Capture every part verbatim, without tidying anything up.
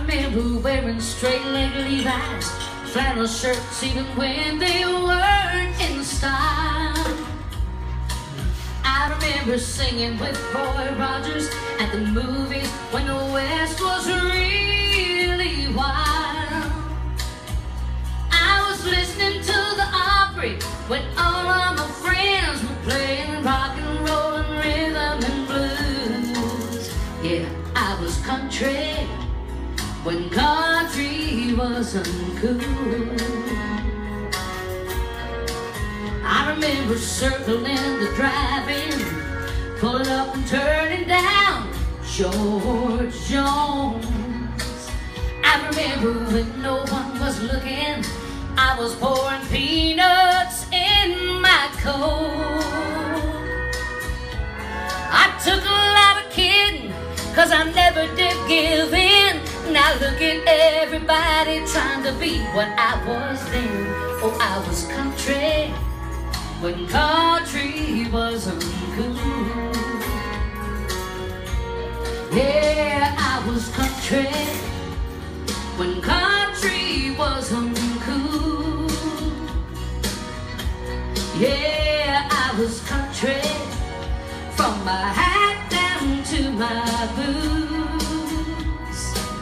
remember wearing straight-leg Levi's, flannel shirts even when they weren't in style. I remember singing with Roy Rogers at the movies when the West was really wild. I was listening to the Opry when all of my friends were playing rock and roll and rhythm and blues. Yeah, I was country when country was uncool. I remember circling the drive-in, pulling up and turning down George Jones. I remember when no one was looking, I was pouring peanuts in my coat. I took a lot of kidding, cause I never did give in. Now look at everybody trying to be what I was then. Oh, I was country when country was uncool. Yeah, I was country when country was uncool. Yeah, I was country from my hat down to my boots.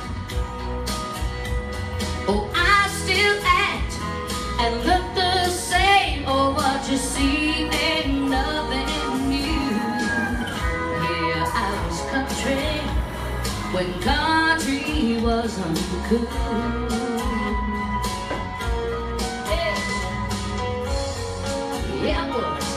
Oh, I still act and look the same. Oh, what you see ain't nothing new. Yeah, I was country when country was uncool. Yeah, yeah, I was.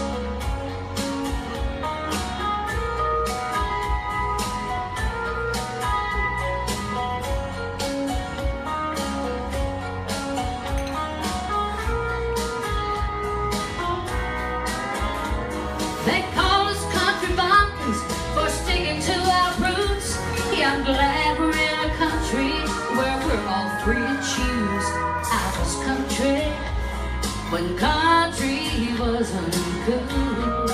They call us country bumpkins for sticking to our roots. Yeah, I'm glad we're in a country where we're all free to choose. I was country when country was uncool.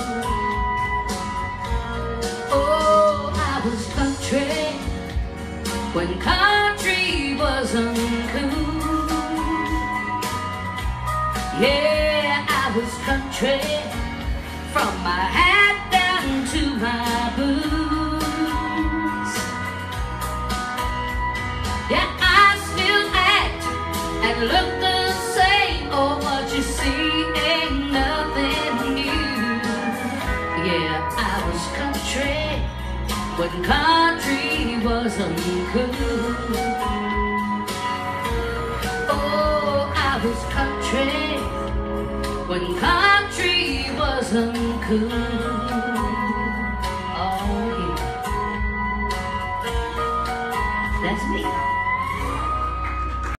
Oh, I was country when country was uncool. Yeah, I was country from my hat down to my boots. Yeah, I still act and look the same. Oh, what you see ain't nothing new. Yeah, I was country when country was uncool. Oh, I was country when country was uncool. Oh, yeah. That's me.